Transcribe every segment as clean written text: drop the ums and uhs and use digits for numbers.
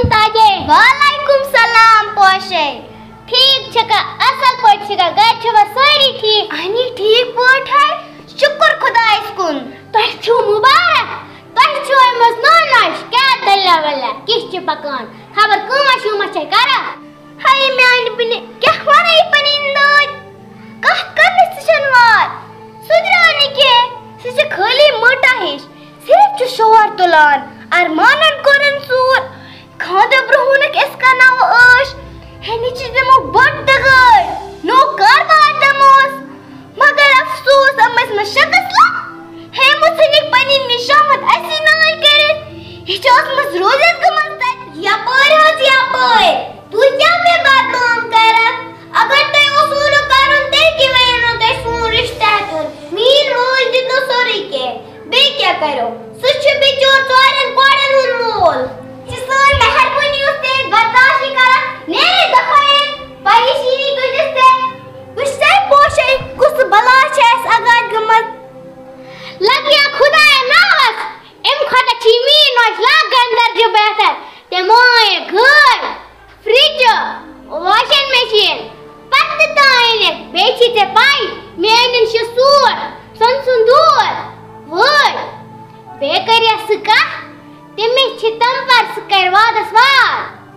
मुमताजे। वालेकुम सलाम पोशे। ठीक छका असल पट छका घर छवा सारी ठीक। अनि ठीक पट है शुक्र खुदा इसकुन। तोह छु मुबारक। तोह छु मस नोनश क्या दल्ला वल्ला किस छ पकान खबर कमा शुमा छ करा। हाय म्यान बिने क्या वनै पनिंद कह करने सनवार सुधराने के से खाली मोटा है सिर्फ जो शोर तुलान अरमानन करन सूर खादे ब्रहुनक इसका नाव आश है नीचे दमो बट दगर नो कर बादमोस मगर अफसोस अमस में शकसला है मुझसे पनी निशामत ऐसी नाल करे ये चौथ मस रोजत कमता या पर तू क्या में बात काम कर अगर तो उसूल कानून ते की वजह ते फोन रिश्ता कर मीन मोल दितो सोरी के बे क्या करो सुच बिचोर चोरन कोड़न हुन मोल जिसोर मेहरबानी उससे बर्दाश्त करा नेरे दखाए पैशीनी गुजसे गुस्से पोशे कुछ बला छेस अगाज गमत लगिया खुदा नावस एम खाता चीमीन और लाग अंदर जो बेहतर ते मोए घर फ्रिज वॉशिंग मशीन पत्ताine बेचीते पाई मेनन शसूर संसुंदूर वोय बेकरिया सका तिमे छितम पर सकरवादस वार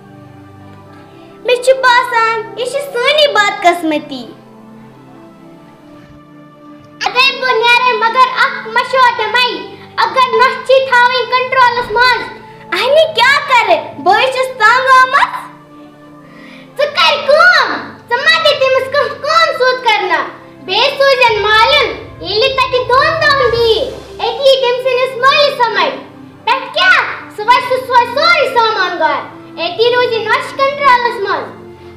मिछ बासान इश सोनी बात किस्मती अदे बुनियारे मगर अख मशोट मई अगर नछी थावी कंट्रोलस माज आनी क्या करे बोइस तांगामस तो कर कौन समाधि तिमस कौन सोच करना बेसोजन मालूम इली तटी दोन दी एकी तिमसन स्मॉल समय तक क्या सुबह सोरी सामान गार एती रोज नश कंट्रोलस मज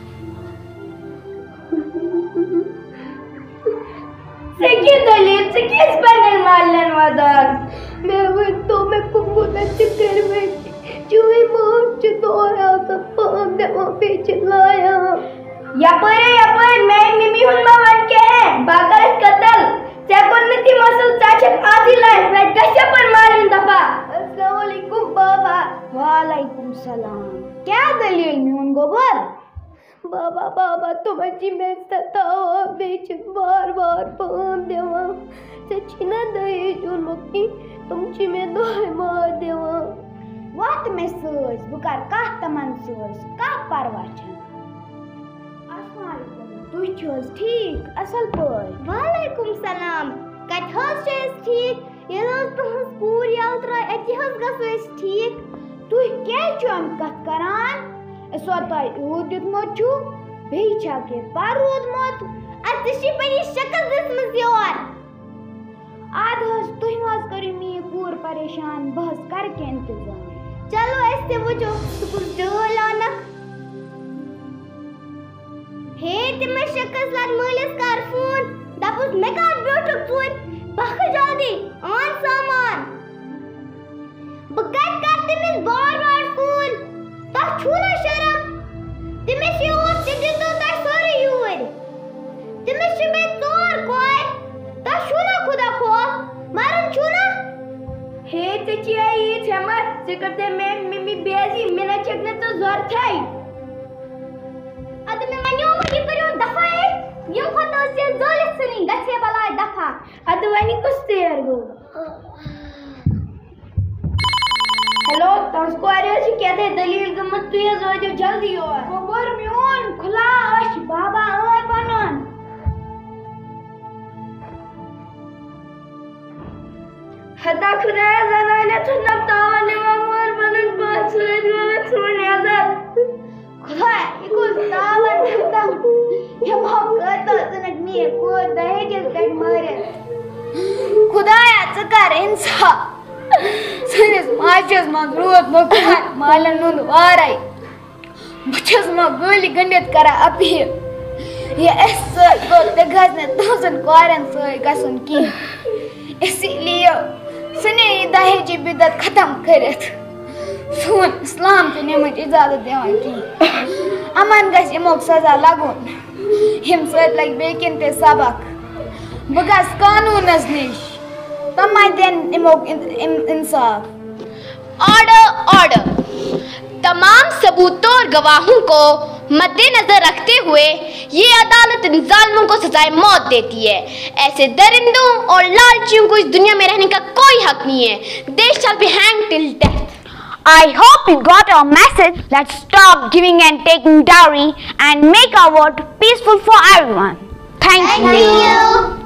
सेके दलील से किस पैनल मालन वादान मैं वो तो मैं कुकु चक्कर में चुई मोच तोरा तो पाम दे वो पे चिल्लाया या पर मैं मिमी हुन्मा वन के हैं बागर कतल चेकुन्नती मसल चाचक आधी लाइफ मैं कैसे पर मारून दफा अस्सलाम वालेकुम बाबा। वालेकुम सलाम। क्या दलील में उन गोबर बाबा तुम्हारी में सतावा बेच बार पाम देवा सचिना दे जो लोकी तुमची में दोय मार देवा वात में सोच बुकार का तमन सोच का परवाच तू छोस ठीक असल पर। वालेकुम सलाम कत हस ठीक ये तो पूर यात्रा एतिहास गस ठीक तू क्या चम कत करान सोता उदित मोचू बेचा के पारोद मत अतिशी पनी शकल दिस मजोर आधस तू मास करी मी पूर परेशान बस कर के इंतजाम चलो ऐसे वो जो सुकुल डोलानक हे तिमे शकस लाग मलिस कर फोन दपुस मे का ब्योटक चोर बख जल्दी ऑन सामान बकत कर तिमे बार फोन ता छूना शर्म तिमे से ओस तिदे तो ता सॉरी यूर तिमे से बे तोर कोई ता छूना खुदा खो मारन छूना हे तचिया ये छमर सिकते में मिमी बेजी मेरा चकने तो जोर थाई अद में मन्यो मगी करियो दफा है यो खतो से जोलिस सुनी गछे बलाय दफा अद वनी कुछ देर गो हेलो तस्को आरे छी कहते दलील गमत तू ये जो जल्दी हो खबर में ओन खुला अश बाबा ओय बनन हता खुदा जनाने छनक तावने मोर बनन पास सुने आजाद खुदा इको तावन था ये भगत तनक मी को दहेज तक मारे खुदाया चकर इंसा सनिस माचस मगरूत मकार मालन नुन वाराई बचस मगली गंडित करा अपी ये ऐसा को तगज ने तोसन कोरन सोय गसन की इसीलिए सने दहेज बिदत खत्म करत सुन इस्लाम के नियम इजाजत देवन की अमन गस इमोक सजा लागुन हिम सत लाइक बेकिन ते सबक बगस कानून नजनिश तमाय देन इमोक इंसाफ ऑर्डर तमाम गवाहों को मद्देनजर रखते हुए ये अदालत इन जालिमों को सजाए मौत देती है। ऐसे दरिंदों और लालचियों को इस दुनिया में रहने का कोई हक नहीं है। They shall be hanged till death. I hope you got our message. Let's stop giving and taking dowry and make our world peaceful for everyone. Thank you.